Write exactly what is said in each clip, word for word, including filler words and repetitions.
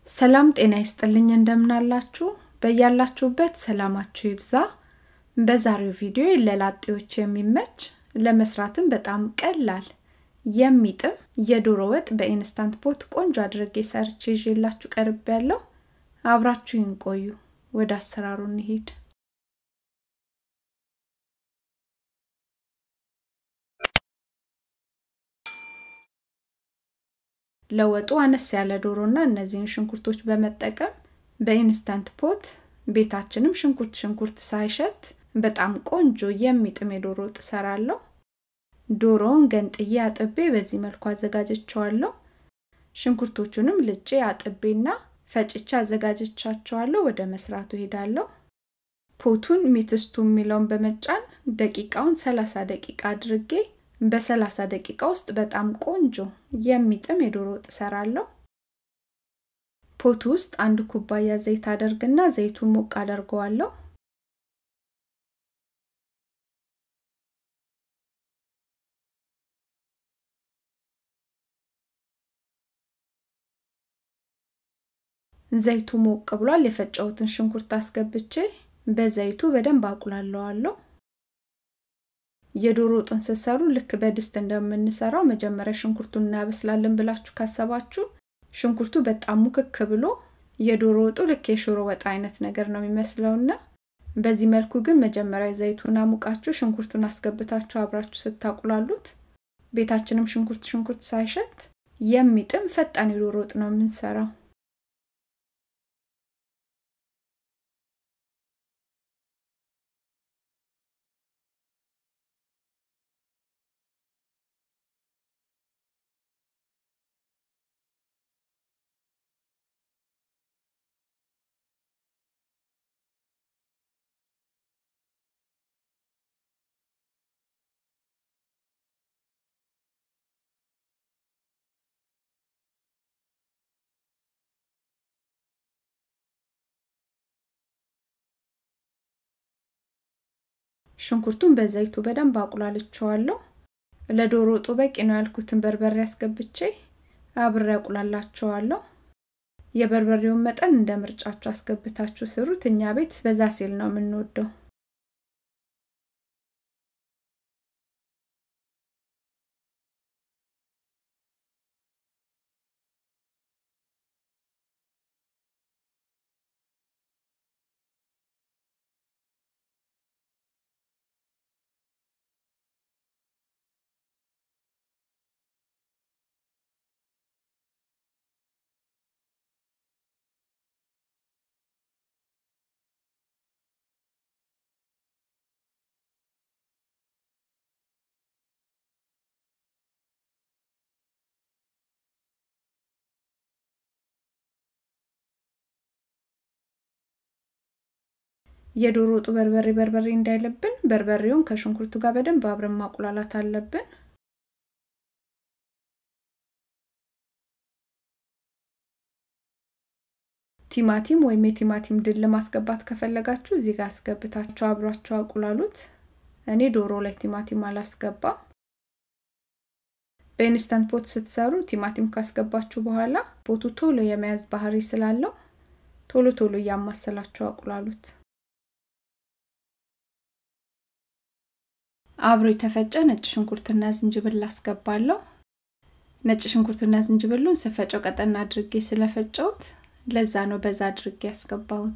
ሰላም ጤና ይስጥልኝ እንደምናላችሁ በእያላችሁበት ሰላማችሁ ይብዛ በዛሬው ቪዲዮ ለላጤዎች የሚመች ለመስራትም በጣም ቀላል የሚጥም የዶሮ ወጥ በኢንስታንት ፖት ቆንጆ አድርጌ ሰርቼ ይዤላችሁ ቀርቤያለሁ አብራችሁን ቆዩ ወደ አሰራሩ እንሂድ ለወጡ አነስ ያለ ዶሮና እነዚህን ሽንኩርቶች በመጠቀም በኢንስታንት ፖት ቤታችንም ሽንኩርት ሽንኩርት ሳይሸት በጣም ቆንጆ የሚጥም የዶሮ ወጥ ሰራለሁ ዶሮውን ገንጥዬ አጥቤ በዚህ መልኩ አዘጋጅቻለሁ ሽንኩርቶቹንም ልጬ አጥቤና ፈጭቼ አዘጋጅቻቸዋለሁ ወደ መስራቱ ሄዳለሁ ፖቱን ሚትስቱ ሚለውን በመጫን ደቂቃውን ሰላሳ ደቂቃ አድርጌ በ30 ደቂቃ ውስጥ በጣም ቆንጆ የሚጥም የዶሮ ወጥ ሰራለሁ ፖቱ ውስጥ አንድ ኩባያ ዘይት አደርግና ዘይቱን ሞቅ አደርገዋለሁ ዘይቱ ሞቅ ብሏል የፈጨሁትን ሽንኩርት አስገብቼ በዘይቱ በደንብ አቁላለዋለሁ የዶሮ ወጥን ሰሰሩ ልክ በድስት እንደምንሰራው መጀመሪያ ሽንኩርቱን እናበስላለን ብላችሁ ካሰባችሁ ሽንኩርቱ በጣም ሙክክ ብሎ የዶሮ ወጡ ልክ የሽሮ ወጥ አይነት ነገር ነው የሚመስለውና በዚህ መልኩ ግን መጀመሪያ ዘይቱን አሙቃችሁ ሽንኩርቱን አስገብታችሁ አብራችሁ ስታቁላሉት ቤታችንም ሽንኩርት ሽንኩርት ሳይሸት የሚጥም ፈጣን የዶሮ ወጥ ነው የምንሰራው ሽንኩርቱን በዘይቱ በደንብ አቁላልቻለሁ ለዶሮ ወጡ በቂ ነው ያልኩትን በርበሬ አስገብቼ አብሬ አቁላላቸዋለሁ የበርበሬውን መጠን እንደምርጫችሁ አስገብታችሁ ስሩት እኛ ቤት በዛ ሲል ነው የምንወደው የዶሮ ወጡ በርበሬ በርበሬ እንዳይለብን በርበሬውን ከሽንኩርቱ ጋር በደንብ አብረን ማቁላላት አለብን ቲማቲም ወይ ቲማቲም ድል ለማስገባት ከፈለጋችሁ እዚህ ጋር አስገብታችሁ አብራችሁ አቁላሉት እኔ ዶሮ ላይ ቲማቲም አላስገባም በኢንስታንት ፖት ስትሰሩ ቲማቲም ካስገባችሁ በኋላ ፖቱ ቶሎ የመያዝ ባህሪ ስላለው ቶሎ ቶሎ ያማሰላችሁ አቁላሉት አብሮ የተፈጨ ነጭ ሽንኩርትና ዝንጅብል አስገባለሁ ነጭ ሽንኩርትና ዝንጅብሉን ሰፈጨው ቀጠና አድርጌ ስለፈጨውት ለዛ ነው በዛ አድርጌ ያስገባሁት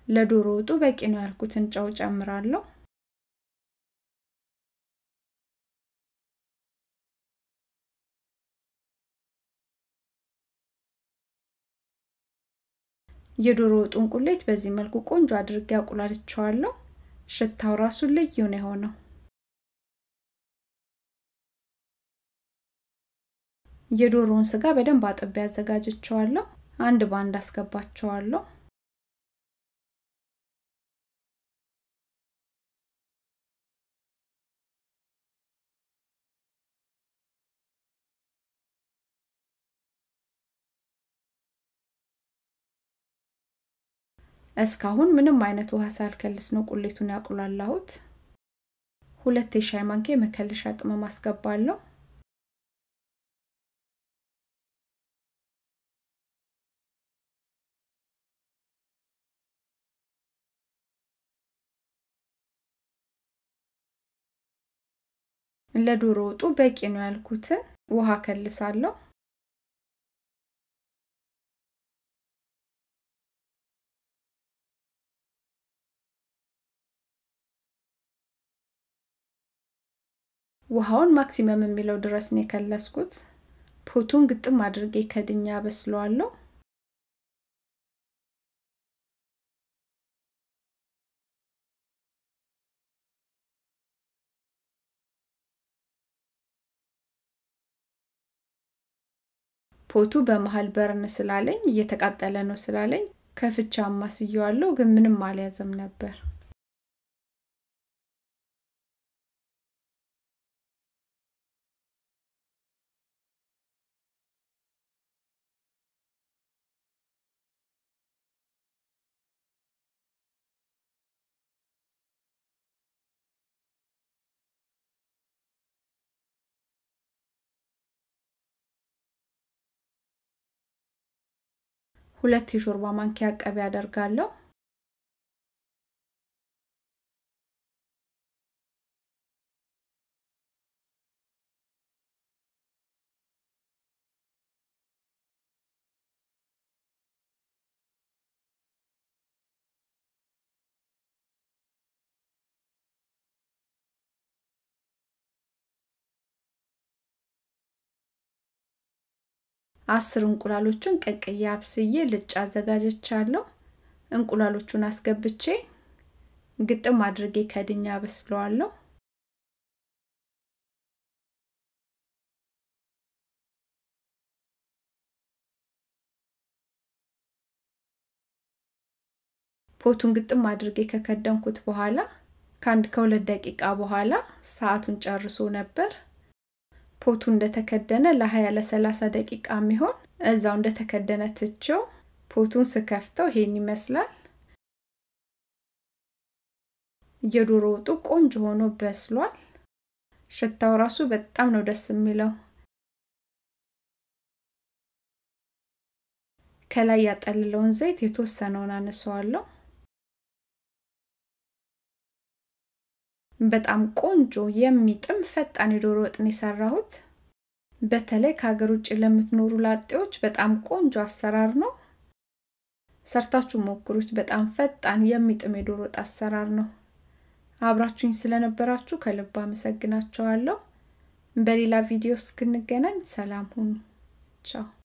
ለዶሮ ወጡ በቂ ነው ያልኩትን ጨው ጨምራለሁ። የዶሮ ወጡን ቁሌት በዚህ መልኩ ቆንጆ አድርጌ አቁላልቻለሁ። ሽታው ራሱ ልዩ ነው የሆነው። የዶሮውን ስጋ በደንብ አጥቤ አዘጋጅቻለሁ። አንድ ባንድ አስገባቸዋለሁ። እስካሁን ምንም አይነት ውሃ ሳልከልስ ነው ቁሌቱን ያቁላላሁት። ሁለት የሻይ ማንኪያ መከለሻ ቅመም አስገባለሁ። ለዶሮ ወጡ በቂ ነው ያልኩትን ውሃ ከልሳለሁ። ውሃውን ማክሲመም የሚለው ድረስ ነው ከለስኩት። ፖቱን ግጥም አድርጌ ከድኛ በስሏለሁ። ፖቱ በመሃል በርን ስላለኝ እየተቃጠለ ነው ስላለኝ ከፍቻ ማስየዋለሁ ግን ምንም አልያዘም ነበር። ሁለት የሾርባ ማንኪያ ቅቤ አደርጋለሁ። አስር እንቁላሎችን ቀቅዬ አብስዬ ልጭ አዘጋጅቻለሁ። እንቁላሎቹን አስገብቼ ግጥም አድርጌ ከድኛ በስለዋለሁ። ፖቱን ግጥም አድርጌ ከከደንኩት በኋላ ከአንድ ከሁለት ደቂቃ በኋላ ሰዓቱን ጨርሶ ነበር። ፖቱ እንደተከደነ ለ20 ለ30 ደቂቃ የሚሆን እዛው እንደተከደነ ትቼው ፖቱን ስከፍተው ይሄን ይመስላል። የዶሮ ወጡ ቆንጆ ሆኖ በስሏል። ሽታው ራሱ በጣም ነው ደስ የሚለው። ከላይ ያጠለለውን ዘይት የተወሰነውን አነሳዋለሁ። በጣም ቆንጆ የሚጥም ፈጣን የዶሮ ወጥ ነው የሰራሁት። በተለይ ከሀገር ውጭ ለምትኖሩ ላጤዎች በጣም ቆንጆ አሰራር ነው። ሰርታችሁ ሞክሩት። በጣም ፈጣን የሚጥም የዶሮ ወጥ አሰራር ነው። አብራችሁኝ ስለነበራችሁ ከልብ አመሰግናችኋለሁ። በሌላ ቪዲዮ እስክንገናኝ ሰላም ሁኑ። ቻው።